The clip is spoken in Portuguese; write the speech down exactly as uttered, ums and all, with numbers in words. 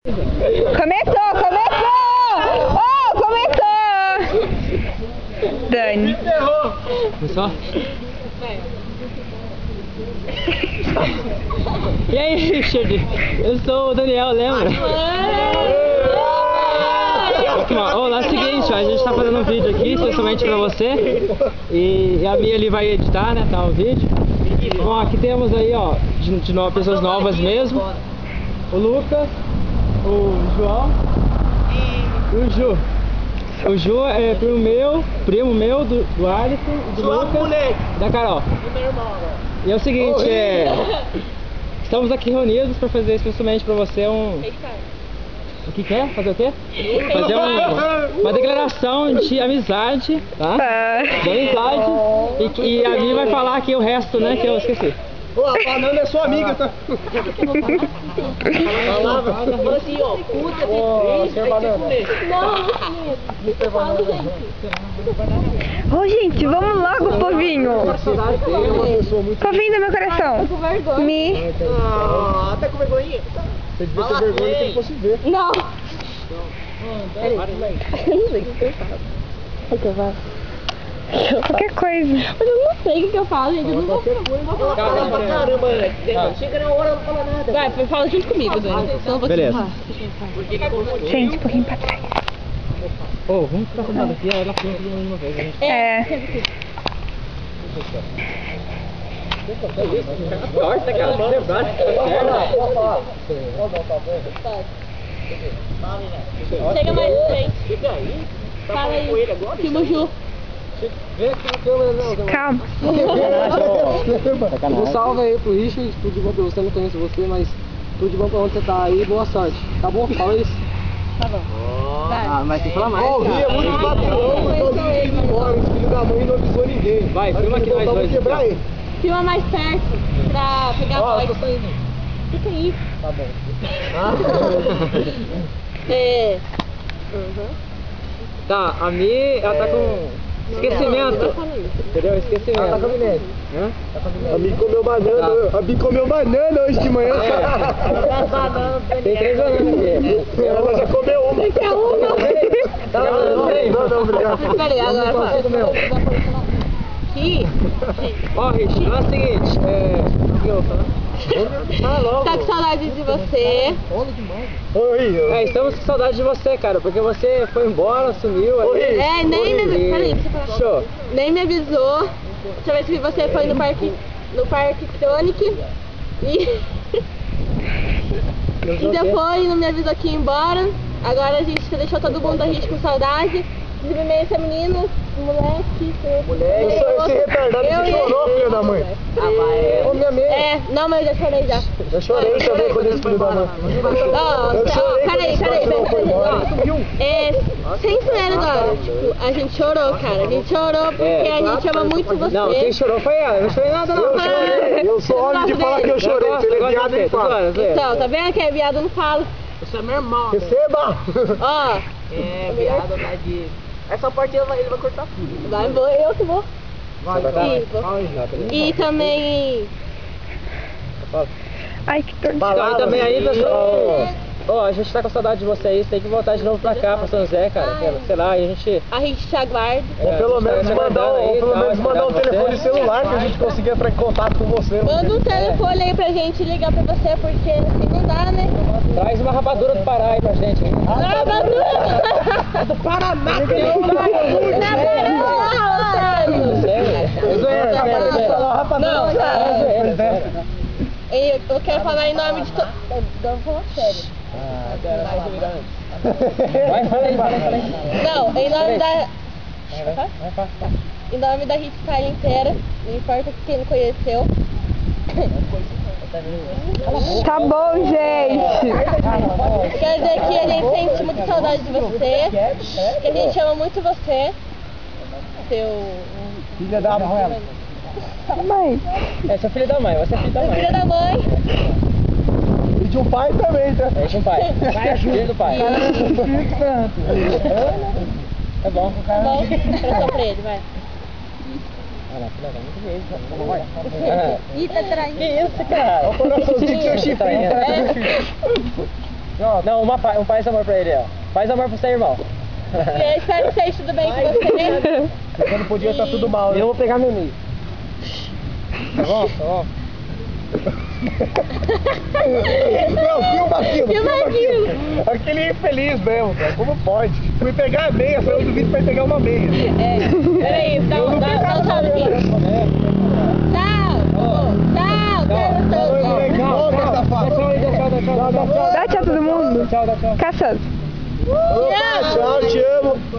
Começou, começou! Oh, começou! Dani. Começou? E aí, Richard? Eu sou o Daniel, lembra? Olá, é o seguinte, ó, a gente tá fazendo um vídeo aqui, especialmente pra você. E a Mia ali vai editar, né, tá, o vídeo. Bom, aqui temos aí, ó, de, de novo, pessoas novas mesmo. O Lucas, o João e o Ju. O Ju é primo meu, primo meu do, do Alisson, do Lucas, da Carol. E é o seguinte, é, estamos aqui reunidos para fazer especialmente para você um... O que quer? Fazer o quê? Fazer um, uma declaração de amizade, tá? De amizade. E, e a Mia vai falar aqui o resto, né, que eu esqueci. Ô, a banana é sua amiga, tá? Fala assim, ó, puta de três, vai ter que comer. Ô, oh, gente, vamos logo, povinho. Povinho do meu coração. Com vergonha. Me. Ah, tá com vergonha? Você devia ter vergonha quem fosse ver. Não. Qualquer coisa. Mas eu não sei o que eu falo, gente. Eu não vou falar. Fala pra caramba, chega na hora, não fala nada. Vai, fala junto comigo, Dani. Beleza. Gente, um pouquinho pra trás. Ô, oh, vamos ficar sentado aqui, aí ela fala de uma vez, né? É. Corta, cara, que lembrar. Chega mais de frente. Fala aí. Filma o Ju. Vem aqui na câmera, não. Calma. Um salve aí pro Richard, tudo de bom pra você, não conheço você, mas tudo de bom pra onde você tá aí, boa sorte. Tá bom? Fala isso. Tá bom. Ah, mas tem que falar mais. Ó, o Rio é muito patrão, então os filhos embora, os filhos da mãe não avisou ninguém. Vai, filma aqui nós dois. Quebrar ele. Filma mais perto pra pegar a Ó, voz. tô saindo. Fica aí. Tá bom. É. Tá, a Mi, ela tá com esquecimento. Entendeu? Esquecimento. Ela tá com amnésia. Hã? A Mi comeu banana, a Mi comeu banana hoje de manhã. Tem três bananas aqui. Ela já comeu uma. Quer uma? Tá, não, não, Não, não, obrigado. Peraí, agora fala. Aqui. Ó, Rich, é o seguinte, é... O que eu vou falar? Fala logo. Tá com saudade de você. Oi, É, estamos com saudade de você, cara, porque você foi embora, sumiu. Oi. aí. É, nem me E- Peraí, deixa eu falar. Show. Nem me avisou. Deixa eu ver se você foi no parque. No parque Sonic. E. E depois não me avisou que ia embora. Agora a gente deixou todo mundo a gente com saudade. Inclusive meio essa menina, moleque. Eu sou esse retardado que chorou, filho da mãe. Ah, vai. Ô, minha amiga. É, não, mas eu já chorei já. Eu chorei também quando esse filho da mãe. Ó, Eu ó, chorei peraí, quando peraí, esse peraí. foi embora. Ó, é, sem zoeira agora, tipo, a gente chorou, cara. A gente chorou porque a gente ama muito você. Não, quem chorou foi ela, eu não chorei nada não. Eu chorei. Eu sou homem de falar que eu chorei. Se ele é viado, ele fala. Então, tá vendo que é viado, não fala. Isso é meu irmão. Receba! Ó, É, viado, vai de... Essa parte ele vai, ele vai cortar tudo. vai, vou, eu que vou. Vai, vai. E também... Ai, que dor. Então, e também aí, pessoal, ó, a gente tá com saudade de vocês, tem que voltar de novo pra cá, pra São José, cara, Ai. sei lá, e a gente... A gente te aguarda. Ou pelo menos mandar, ou pelo menos mandar um telefone celular que a gente consiga entrar em contato com você. Manda um telefone aí pra gente ligar pra você, porque assim não dá, né? Traz uma rapadura do Pará aí pra gente. Rapadura! Do Paraná! Na Paraná, otário! Eu zoei, Não, cara. é Eu, eu quero falar em nome de todo... Eu vou falar sério. Vai, fala aí, fala aí, fala aí. Não, em nome da... Em nome da Hit Style inteira, não importa quem não conheceu. Tá bom, gente. Quer dizer que a gente sente muita saudade de você, que a gente ama muito você. Seu... Filha da mãe. Mãe. É, seu filho da mãe, você é filho da Seu mãe. filho da mãe. E de um pai também, tá? É, de um pai. Filho do pai. É bom. Bom, pressão pra ele, vai. Olha lá, que legal, muito beijo. Vai. Ih, tá traindo. Que isso, cara? Olha o coraçãozinho que seu chifrinho. É. Não, não uma, pa- um faz amor pra ele, ó. Faz amor pro seu irmão. E eu espero que esteja tudo bem com você. Quando podia estar tudo mal, E né? eu vou pegar meu meio. Tá bom? Tá bom? Não, filma aquilo, Filma aquilo. Aquele infeliz mesmo, cara. Como pode? Fui pegar a meia, foi eu duvido que vai pegar uma meia. É, peraí, dá Eu um não dá- dá pegava um salve meia, aqui. Tchau. Tchau. Quero Falou, tanto. moleque. Volta, safado. Dá tchau aí, dá tchau, dá tchau, dá tchau. Dá tchau a todo mundo. Tchau, dá tchau. Caçando. Opa, tchau, te amo.